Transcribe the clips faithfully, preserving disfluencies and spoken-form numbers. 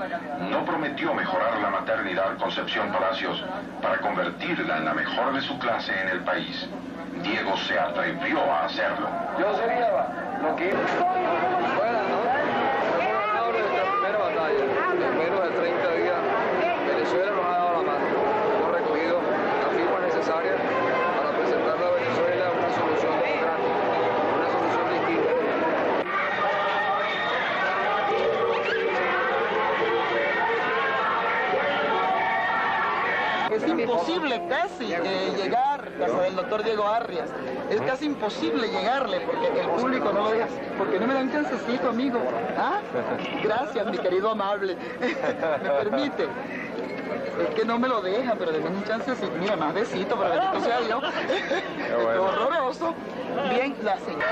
no prometió mejorar la maternidad Concepción Palacios para convertirla en la mejor de su clase en el país. Diego se atrevió a hacerlo. Yo sería lo que... Bueno, ¿no? Gobernador de nuestra primera batalla. En menos de treinta días, Venezuela nos ha dado la mano. Hemos recogido las firmas necesarias para presentarle a Venezuela una solución democrática, una solución distinta. Es imposible casi eh, llegar a casa del doctor Diego Arrias. Es casi imposible llegarle porque el público no lo deja. Porque no me dan chancecito, amigo. ¿Ah? Gracias, mi querido amable. ¿Me permite? Es que no me lo dejan, pero denme un chancecito. Mira, más besito, pero bendito sea Dios. Es horroroso. Bien, la señora.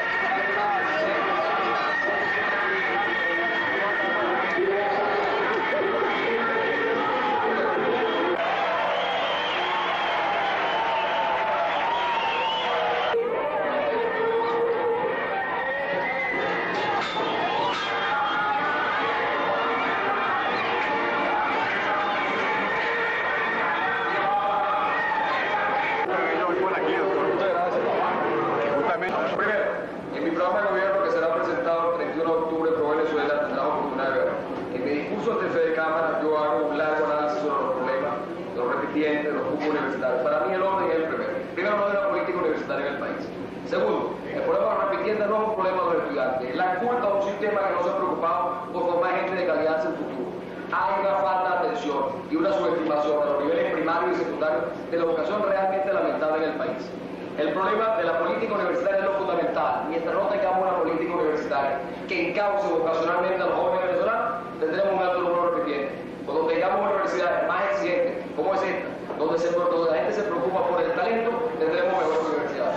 En mi programa de gobierno que será presentado el treinta y uno de octubre por Venezuela tendrá la oportunidad de ver. En mi discurso ante Fede Cámara yo hago un largo análisis sobre los problemas, los repitientes, los cupos universitarios. Para mí el orden es el primero. Primero, no de la política universitaria en el país. Segundo, el problema de los repitientes no es un problema de los estudiantes. Es la culpa de un sistema que no se ha preocupado por formar gente de calidad hacia el futuro. Hay una falta de atención y una subestimación a los niveles primarios y secundarios de la educación realmente lamentable en el país. El problema de la política universitaria es lo fundamental. Mientras no tengamos una política universitaria que encauce vocacionalmente a los jóvenes venezolanos, tendremos un alto número de repitientes. Cuando tengamos universidades más exigentes, como es esta, donde, se, donde la gente se preocupa por el talento, tendremos mejores universidades.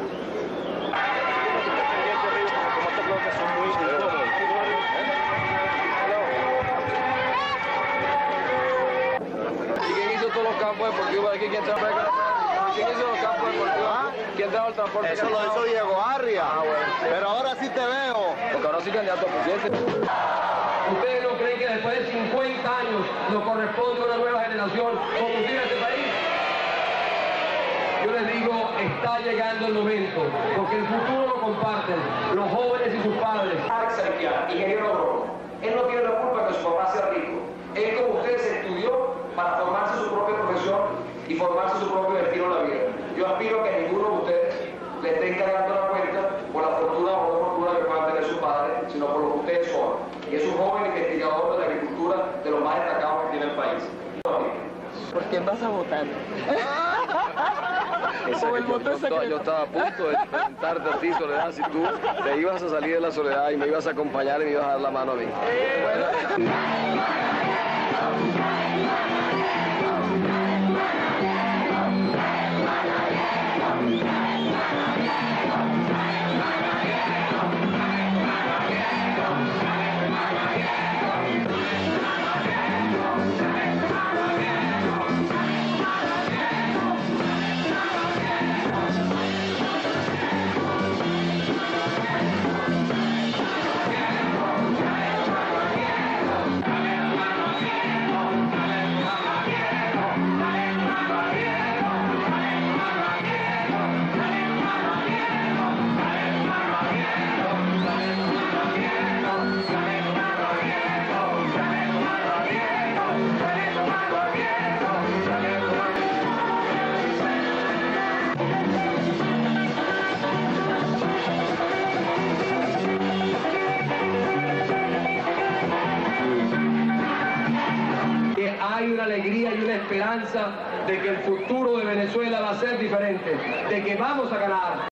¿Y quién hizo todos los campos deportivos aquí? ¿Quién trabaja con la ¿Quién hizo los campos deportivos? ¿Ah? ¿Quién trajo el transporte? Eso lo hizo Diego Arrias. Ah, bueno. Pero ahora sí te veo. Porque ahora sí candidato a presidente. ¿Ustedes no creen que después de cincuenta años nos corresponde una nueva generación conducir a este país? Yo les digo, está llegando el momento, porque el futuro lo comparten los jóvenes y sus padres. Alex Santiago, ingeniero agrónomo, él no tiene la culpa de que su papá sea rico. Él, como ustedes, estudió para formarse su propia profesión y formarse su propio destino en la vida. Yo aspiro que a ninguno de ustedes le estén cargando la cuenta por la fortuna o no fortuna que puedan tener su padre, sino por lo que ustedes son. Y es un joven investigador de la agricultura de los más destacados que tiene el país. ¿Por quién vas a votar? Ese, yo, yo, yo, yo estaba a punto de preguntarte a ti, Soledad, si tú te ibas a salir de la soledad y me ibas a acompañar y me ibas a dar la mano a mí. Bueno. Hay una alegría y una esperanza de que el futuro de Venezuela va a ser diferente, de que vamos a ganar.